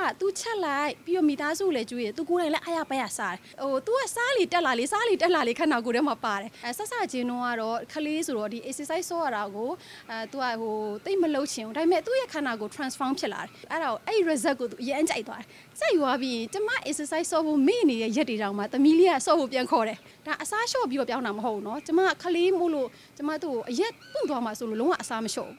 ตู้เช่าไรพี่มีตาสู้เลยจุ้ยตู้กูเลยละอายาไปอาสาตู้ซาลีแต่ละลิขนาดกูเดิมมาปาร์ซาจีโน่ารอคลีสุรดีเอ็กซ์ไซส์โซ่เรากูตัวตีมันเล่าเชียงได้ไหมตู้ยังขนาดกู transform เชล่าเราไอ้ result กูยันใจตัวใจว่าบีจะมาเอ็กซ์ไซส์โซ่บุไม่เนี่ยยัดดีเรามาแต่มีเลียโซ่บุเปลี่ยนคอเลยแต่อาซาชอบบีแบบอย่างน้ำหูเนาะจะมาคลีมูลูจะมาตู้ยัดปุ่นตัวมาสู่ลงอาซาไม่ชอบ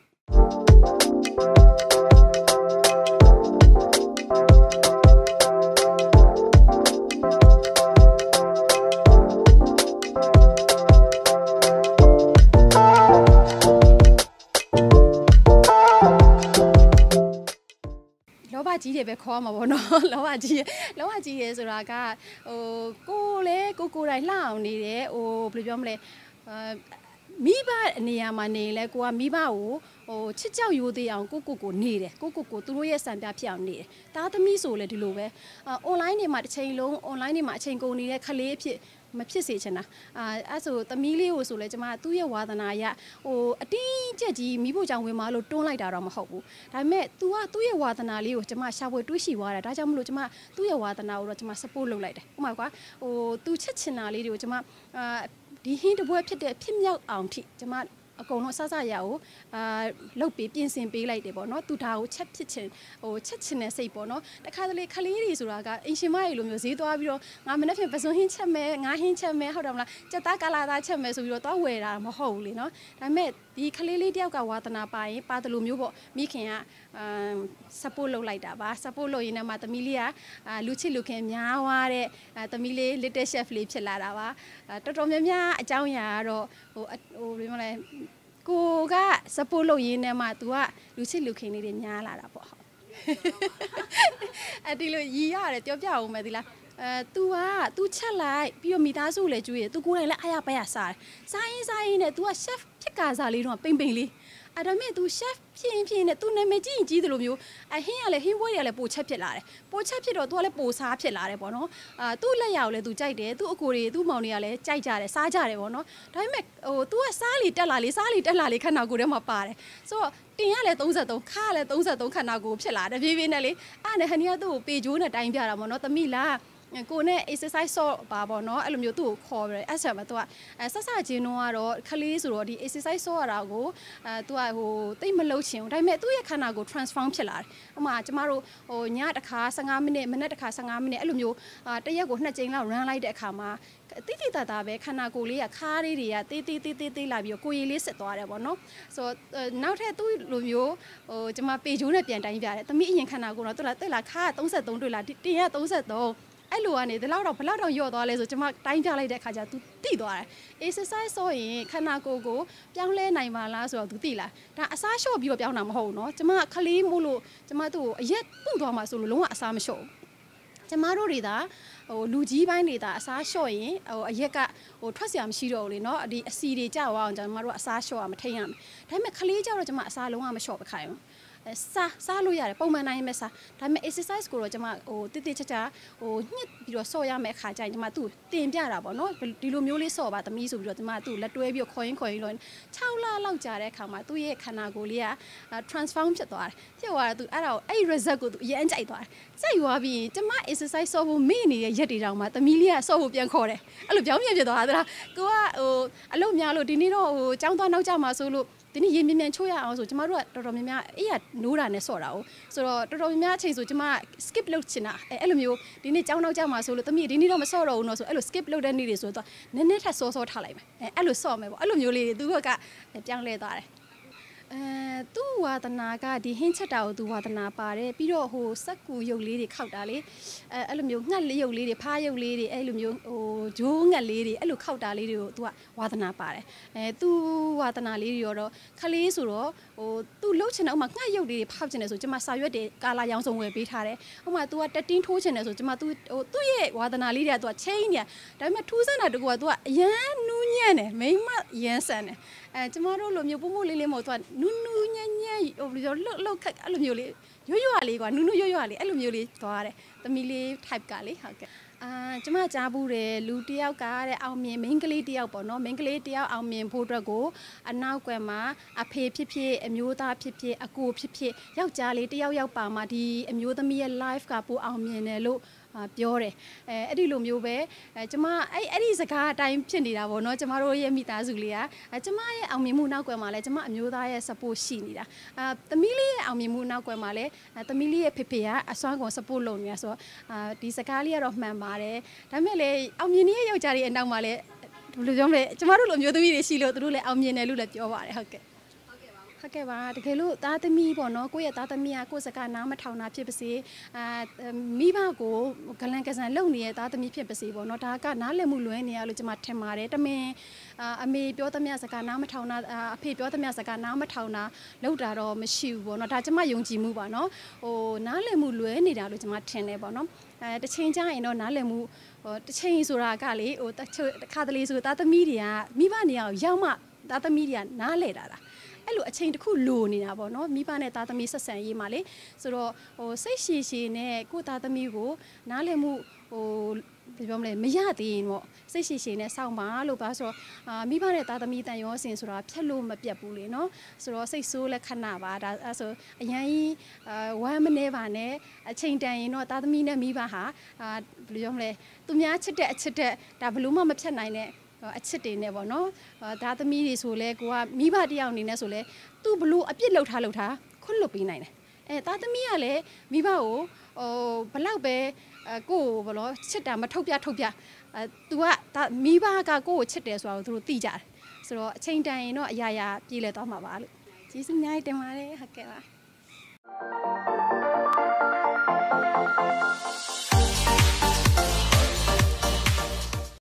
จีเด็กไปคอมาบ่เนาะแล้วว่าจีเอสุราก็กูเลยกูไรเล่านี่เด้บริจาคเลยมีบ้านเนี่ยมาเนี่ยเลยกูว่ามีบ้านชิดเจ้าอยู่ที่อย่างกูนี่เด้กูตัวเยสันแบบอย่างนี้ตาต้องมีสูเลยดิลูกเว้ออนไลน์เนี่ยมาเชิงลงออนไลน์เนี่ยมาเชิงกูนี่เลยคลีพี่มาพิเศษชนะส่วนตมีเลี้ยวส่วนเลยจะมาตู้เยวาตนายะตีเจจีมีผู้จังเวมาเราต้นไล่ดารามาหอบแต่แม่ตู้เยวาตนาเลี้ยวจะมาชาวตู้ชีวาได้จะมารู้จะมาตู้เยวาตนาเราจะมาสปูลงไล่ได้หมายว่าตู้เชิดชนะเลี้ยวจะมาดีหินตัวพิเดพิมยาวอ่างที่จะมากองน้องซาๆยาวเราปีเปลี่ยนเสียงปีไรเดี๋ยวเนาะตู้ดาวชัดพิเศษชัดชนะใส่บ่เนาะแต่ข้าเลยคลีรีสุราก็อินชิมาอยู่မျိုးสีตัวပြီးတော့ငါမနေ့ဖြင့်ပစုံဟင်းချက်မဲငါဟင်းချက်မဲဟုတ်တယ်မလားစက်သားကလာသားချက်မဲဆိုပြီးတော့တော့ဝယ်တာမဟုတ်ဘူးလေเนาะဒါပေမဲ့ဒီคลีလေးတယောက်ကဝါသနာပါရင်ပါတယ်လို့မျိုးပေါ့မိခင်ကsupport လုပ်လိုက်တာပါ support လုပ်ရင်းနဲ့မှသမီးလေးကလူချစ်လူခင်များသွားတဲ့သမီးလေး little chef လေးဖြစ်လာတာပါတော်တော်များများအကြောင်းအရာကတော့ဘယ်မှာလဲကိုက support လုပ်ရင်းနဲ့မှ तू ကလူချစ်လူခင်လေးတွေညားလာတာပေါ့ဒီလိုရီရတယ်ပြောပြအောင်မယ်ဒီလားतू ချက်လိုက်ပြီးတော့မိသားစုလည်းကျွေးတယ် तू ကိုယ်တိုင်လည်းအားရပါရစားရင်နဲ့ तू က chef ဖြစ်ကာစားလေးတော့ပိန်လေးအဲ့ဒါမဲ့ तू chef ဖြစ်နဲ့ तू နာမည်ကြီးတယ်လို့မျိုးဟင်းရလဲဟင်းပွဲရလဲပိုချက်ဖြစ်လာတယ်ပိုချက်ဖြစ်တော့ तू ကလည်းပိုစားဖြစ်လာတယ်ပေါ့နော် तू လက်ရကိုလည်း तू ကြိုက်တယ် तू အကိုတွေ तू မောင်တွေကလည်းကြိုက်ကြတယ်စားကြတယ်ပေါ့နော်ဒါပေမဲ့तू ကစားလီတက်လာလေခဏကိုထဲမှာပါတယ်ဆိုတော့တင်ရလဲ33ခါလဲ33ခဏကိုဖြစ်လာတယ်ဖြည်းဖြည်းနဲ့လေအဲ့နဲ့ဟန်နီကသူ့ကိုပေဂျိုးနဲ့တိုင်းပြတာပေါ့နော်သမီးလားကိုနဲ့ exercise ဆော့ပါပေါ့နော်အဲ့လိုမျိုးသူ့ကိုခေါ်ပြီးအဲ့ဆက်မှာသူကဆက်ချင်းတော့ကတော့ခလေးဆိုတော့ဒီ exercise ဆော့ရတာကိုသူကတိတ်မလှုပ်ချင်ဘူးဒါပေမဲ့သူ့ရဲ့ခန္ဓာကို transform ဖြစ်လာတယ်ဥပမာကျမတို့ညတစ်ခါ15မိနစ်မနေ့တစ်ခါ15မိနစ်အဲ့လိုမျိုးတစ်ရက်ကို2ကြိမ်လောက် run လိုက်တဲ့အခါမှာတိတာပဲခန္ဓာကိုယ်လေးကခါးလေးတွေကတေးလာပြီးတော့ကိုယ်ရည်လေးစစ်သွားတယ်ပေါ့နော်ဆိုတော့နောက်ထပ်သူ့လိုမျိုးကျမပေဂျိုးနဲ့ပြန်တိုင်းပြတယ်သမီးအရင်ခန္ဓာကိုယ်တော့တွေ့လားခါး33တွေ့လားတင်ရ33အဲ့လိုကနေဒီလောက်တော့ဘလောက်တော့ယော့သွားလဲဆိုကျမတိုင်းပြလိုက်တဲ့အခါကျ तू တိသွားတယ် exercise ဆိုရင်ခန္ဓာကိုယ်ကိုပြောင်းလဲနိုင်ပါလားဆိုတော့ तू တိလားဒါအစားလျှော့ပြီးတော့ပြောင်းတာမဟုတ်ဘူးเนาะကျမခလေးမို့လို့ကျမသူ့ကိုအရက်ပုန့်သွားမှာဆိုလို့လုံးဝအစားမလျှော့ဘူးကျမတို့တွေဒါလူကြီးပိုင်းတွေဒါအစားလျှော့ရင်အရက်ကထွက်เสียမရှိတော့ဘူးလေเนาะဒီအစီတွေကြောက်အောင်ကျမတို့အစားလျှော့ရမထိန်ရမယ်ဒါပေမဲ့ခလေးကြောက်တော့ကျမအစားလုံးဝမလျှော့ပခိုင်းဘူးစားလို့ရတယ်ပုံမှန်နိုင်မဲ့စားဒါပေမဲ့ exercise ကိုတော့ကျမတိချာညှစ်ပြီးတော့ဆော့ရမယ့်အခါကျရင်ကျမသူ့တင်ပြတာပေါ့နော်ဒီလိုမျိုးလေးဆော့ပါသမီးဆိုပြီးတော့ကျမသူ့လက်တွဲပြီးခေါ်ရင်တော့6လလောက်ကြာတဲ့အခါမှာသူ့ရဲ့ခန္ဓာကိုယ်လေးက transform ဖြစ်သွားတယ်ဖြစ်သွားတော့သူအဲ့ဒါကိုအဲ့ result ကိုသူအရင်ကြိုက်သွားတယ်ကြိုက်သွားပြီးကျမ exercise ဆော့ဖို့မေ့နေတဲ့ရက်တွေတောင်မှသမီးလေးကဆော့ဖို့ပြန်ခေါ်တယ်အဲ့လိုပြောင်းပြန်ဖြစ်သွားတာကိုကအလုပ်များလို့ဒီနေ့တော့ကျောင်းသွားနောက်ကျမှာဆိုလို့ဒီနေ့ရေမြန်ချိုးရအောင်ဆိုကျမတို့ကတော်တော်များများအေးရနိုးတာနဲ့ဆော့တာ哦ဆိုတော့တော်တော်များများအချိန်ဆိုကျမ skip လုပ်ချင်တာအဲ့လိုမျိုးဒီနေ့ကျောင်းနောက်ကျမှာဆိုလို့တမီးဒီနေ့တော့မဆော့တော့ဘူးနော်ဆိုအဲ့လို skip လုပ်တဲ့နေ့တွေဆိုတော့နည်းနည်းထပ်ဆော့ထားလိုက်မယ်အဲ့လိုဆော့မယ်ပေါ့အဲ့လိုမျိုးလေးတွေသူကပြောင်းလဲသွားတယ်သူ့ဝါသနာကဒီဟင်းချက်တာကိုသူဝါသနာပါတယ်ပြီးတော့စက်ကူရုပ်လေးတွေခောက်တာလေအဲ့လိုမျိုးငှက်လေးရုပ်လေးတွေဖားရုပ်လေးတွေအဲ့လိုမျိုးဂျိုးငှက်လေးတွေအဲ့လိုခောက်တာလေးတွေကိုသူကဝါသနာပါတယ်သူ့ဝါသနာလေးတွေတော့ခလေးဆိုတော့သူလှုပ်ချင်တဲ့ဥမာငှက်ရုပ်လေးတွေဖောက်ချင်တယ်ဆိုကျမစာရွက်တွေကာလာရောင်စုံဝယ်ပေးထားတယ်ဥမာ तू ကတက်တင်းထိုးချင်တယ်ဆိုကျမ तू သူ့ရဲ့ဝါသနာလေးတွေက तू ချင်းနေဒါပေမဲ့ထူးဆန်းတာတကူက तू ကအရန်နူးညံ့တယ်မိမရန်ဆန်တယ်ကျမတို့လိုမျိုးပို့လေးမို့ तू ကနူးညံ့ဘယ်လိုလှုပ်ခက်အဲ့လိုမျိုးလေးရွရွလေးကွာနူးရွရွလေးအဲ့လိုမျိုးလေးသွားတယ်သမီးလေး type ကလေဟုတ်ကဲ့ကျမကြားဘူးတယ်လူတယောက်ကတဲ့အောင်မြင်မိန်းကလေးတယောက်ပေါ့နော်မိန်းကလေးတယောက်အောင်မြင်ဖို့အတွက်ကိုအနောက်ကွယ်မှာအဖေဖြစ်ဖြစ်အမျိုးသားဖြစ်ဖြစ်အကိုဖြစ်ဖြစ်ယောက်ျားလေးတယောက်ယောက်ပါမှာဒီအမျိုးသမီးရဲ့ life ကပိုအောင်မြင်တယ်လို့ပြောတယ်အဲ့ဒီလိုမျိုးပဲကျမအဲ့ဒီစကားအတိုင်းဖြစ်နေတာပေါ့နော်ကျမတို့ရဲ့မိသားစုလေးကကျမရဲ့အောင်မြင်မှုနောက်ကွယ်မှာလဲကျမအမျိုးသားရဲ့ support ရှိနေတာသမီးလေးရဲ့အောင်မြင်မှုနောက်ကွယ်မှာလဲသမီးလေးရဲ့ဖေဖေကအစွမ်းကုန် support လုပ်နေတာဆိုတော့ဒီစကားလေးကတော့မှန်ပါတယ်ဒါပေမဲ့လေအောင်မြင်နေတဲ့ယောက်ျားလေးအနောက်မှာလဲဘယ်လိုပြောမလဲကျမတို့လိုမျိုးသမီးတွေရှိလို့သူတို့လည်းအောင်မြင်တယ်လို့လည်းပြောပါတယ်ဟုတ်ကဲ့ဟုတ်ကဲ့ပါတကယ်လို့သားသမီးပေါ့နော်ကိုယ့်ရဲ့သားသမီးကကိုယ့်စကားနားမထောင်တာဖြစ်ပါစေမိဘကိုဂလန်ကစားလုပ်နေတဲ့သားသမီးဖြစ်ပါစေပေါ့နော်ဒါကနားလည်မှုလွဲနေရလို့ကျွန်မထင်ပါတယ်တမင်အမေပြောသမျှစကားနားမထောင်တာအဖေပြောသမျှစကားနားမထောင်တာလောက်တာတော့မရှိဘူးပေါ့နော်ဒါကျွန်မယုံကြည်မှုပါနော်နားလည်မှုလွဲနေတာလို့ကျွန်မထင်တယ်ပေါ့နော်တစ်ချိန်ကျရင်တော့နားလည်မှုတစ်ချိန်ဆိုတာကလေတစ်ခါတလေဆိုသားသမီးတွေကမိဘနေရာကိုရောက်မှသားသမီးတွေကနားလည်တာအဲ့လိုအချိန်တစ်ခုလိုနေတာပေါ့နော်မိဘနဲ့သားသမီးဆက်ဆံရေးမှာလေဆိုတော့စိတ်ရှည်ရှည်နဲ့ကိုသားသမီးကိုနားလည်မှုဘယ်ပြောမလဲမရသေးရင်ပေါ့စိတ်ရှည်ရှည်နဲ့စောင့်ပါလို့ပါဆိုတော့မိဘနဲ့သားသမီးတန်ရောစင်ဆိုတာဖြတ်လို့မပြတ်ဘူးလေနော်ဆိုတော့စိတ်ဆိုးလက်ခဏပါဒါအဲ့ဆိုအရင်ကြီးဝမ်းမနေပါနဲ့အချိန်တန်ရင်တော့သားသမီးနဲ့မိဘဟာဘယ်လိုပြောမလဲသူများချစ်တဲ့အချစ်တဲ့ဒါဘယ်လို့မှမဖြတ်နိုင်တဲ့အချစ်တွေနဲ့ပေါ့နော်ဒါသမီးတွေဆိုလဲကိုကမိဘတယောက်အနေနဲ့ဆိုလဲသူဘလို့အပြစ်လှုပ်ထားခွတ်လွတ်ပေးနိုင်တယ်သားသမီးကလည်းမိဘကိုဘလောက်ပဲကိုကိုဘလို့ချစ်တာမထုတ်ပြသူကမိဘကကိုကိုချစ်တယ်ဆိုတော့သူတို့သိကြတယ်ဆိုတော့အချိန်တန်ရင်တော့အရာရာပြေလည်သွားမှာပါလို့ကျေးဇူးအများကြီးတင်ပါတယ်ဟုတ်ကဲ့ပါ